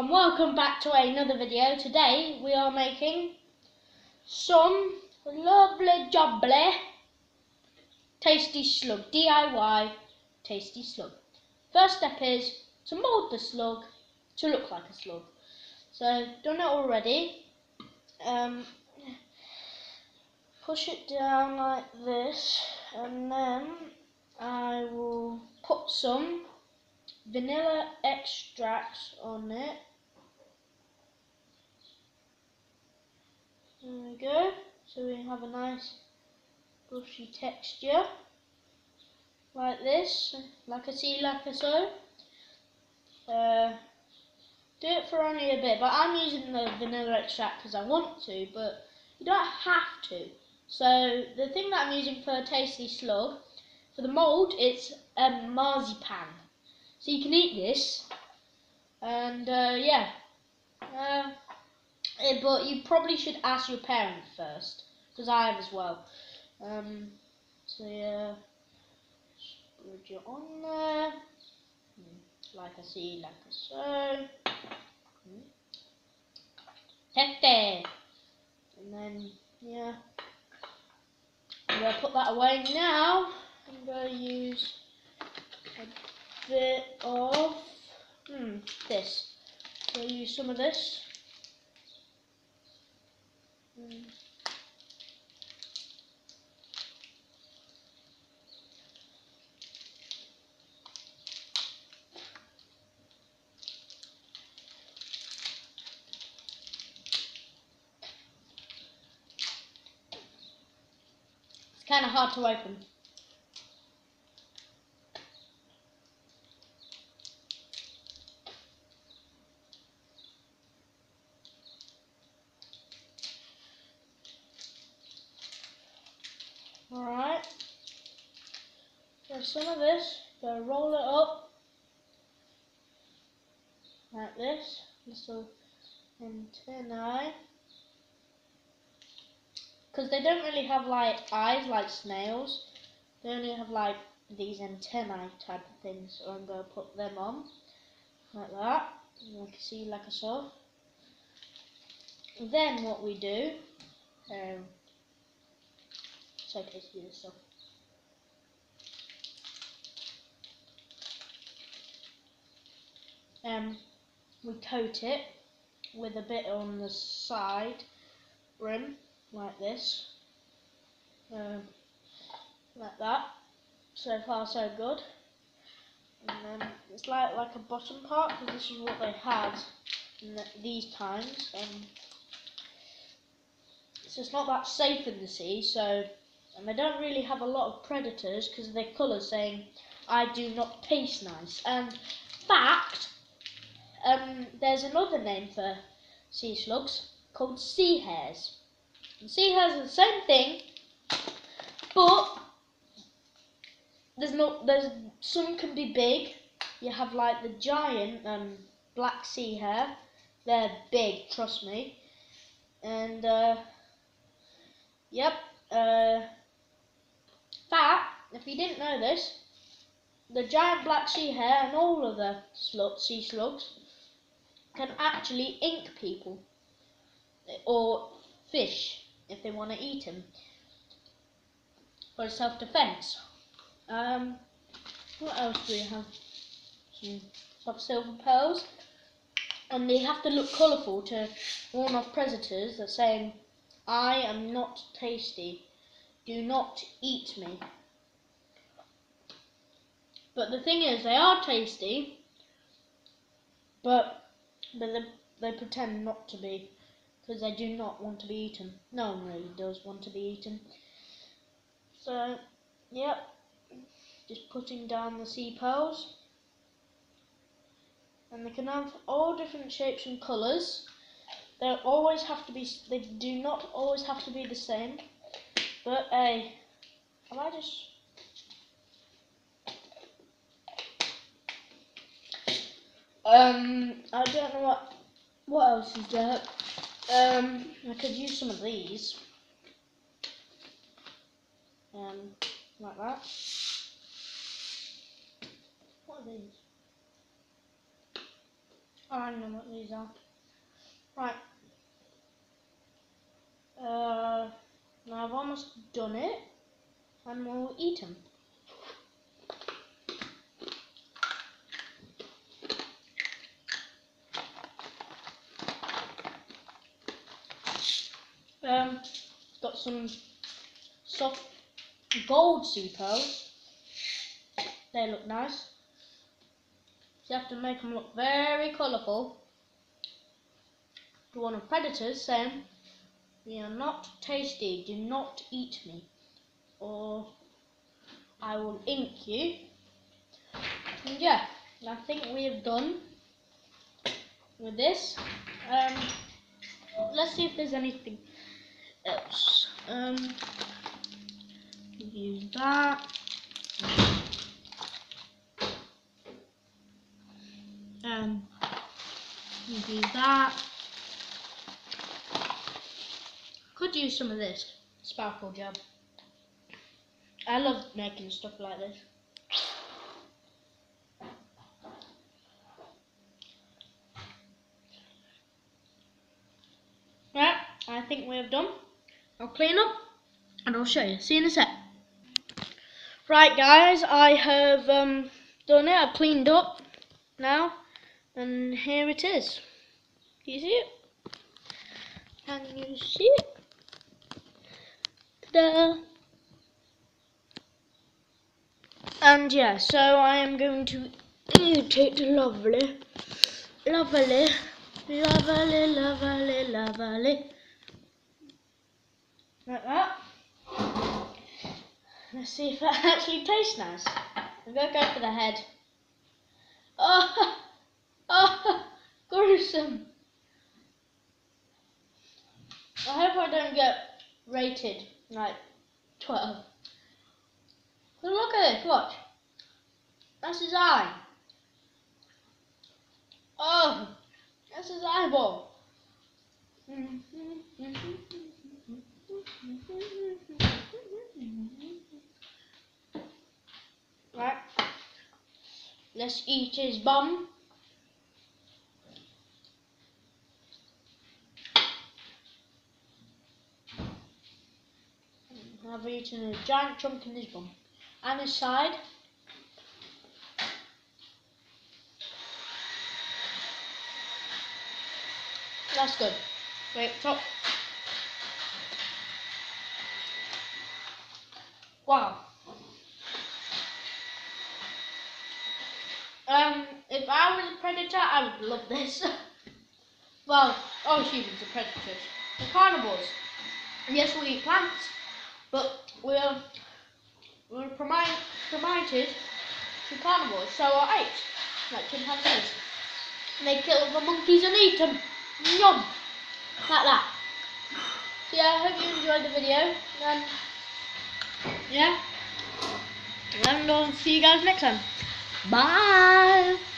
and welcome back to another video. Today we are making some lovely jubbly tasty slug, DIY tasty slug. First step is to mould the slug to look like a slug. So I've done it already. Push it down like this, and then I will put some vanilla extract on it. There we go. So we have a nice brushy texture like this, like so. Do it for only a bit, but I'm using the vanilla extract because I want to, but you don't have to. So the thing that I'm using for a tasty slug, for the mould, it's marzipan. So you can eat this, and yeah. But you probably should ask your parents first, because I have as well. So yeah, spread it on there, like so. Tete. And then yeah, I'm gonna put that away now. I'm gonna use a bit of this. So use some of this. It's kind of hard to open. Alright, so some of this, go roll it up like this, little antennae, because they don't really have like eyes like snails, they only have like these antennae type of things, so I'm going to put them on like that, like so. Then what we do, it's okay to do this stuff. We coat it with a bit on the side rim, like this, like that. So far so good. And then it's like a bottom part, because this is what they had in these times. So it's not that safe in the sea. So, and they don't really have a lot of predators because of their colours saying, "I do not taste nice." And fact, there's another name for sea slugs called sea hares. And sea hares are the same thing, but there's some can be big. You have like the giant black sea hare. They're big, trust me. And yep. Fact, if you didn't know this, the giant black sea hare and all of the sea slugs can actually ink people or fish if they want to eat them for self-defense. What else do we have? Some silver pearls, and they have to look colourful to warn off predators that saying, "I am not tasty, do not eat me." But the thing is, they are tasty, but they pretend not to be, because they do not want to be eaten. No one really does want to be eaten. So, yep, just putting down the sea pearls. And they can have all different shapes and colours. They do not always have to be the same. But I don't know what else is there. I could use some of these. Like that. What are these? I know what these are. Right. Now I've almost done it, and we'll eat them. Got some soft gold sea pearls. They look nice. You have to make them look very colourful. To one of Predators saying, "We are not tasty, do not eat me, or I will ink you." And yeah, I think we have done with this. Let's see if there's anything else. Use that. Do that. Could use some of this sparkle gel. I love making stuff like this. Right, I think we have done. I'll clean up and I'll show you. See you in a sec. Right guys, I have done it. I've cleaned up now, and here it is. Do you see it? Can you see it? Ta-da! And yeah, so I am going to eat it lovely, lovely, lovely, lovely, lovely. Like that. Let's see if that actually tastes nice. I'm going to go for the head. Oh, oh, gruesome. I hope I don't get rated like 12. But look at this, watch. That's his eye. Oh, that's his eyeball. Right, let's eat his bum. I've eaten a giant chunk in his bum. And his side. That's good. Wait, top. Wow. If I was a predator, I would love this. Well, all humans are predators. We're carnivores. Yes, we eat plants, but we're promoted to carnivores, so are apes, like chimpanzees. And they kill the monkeys and eat them. Yum! Like that. So yeah, I hope you enjoyed the video. And yeah, and I'll see you guys next time. Bye!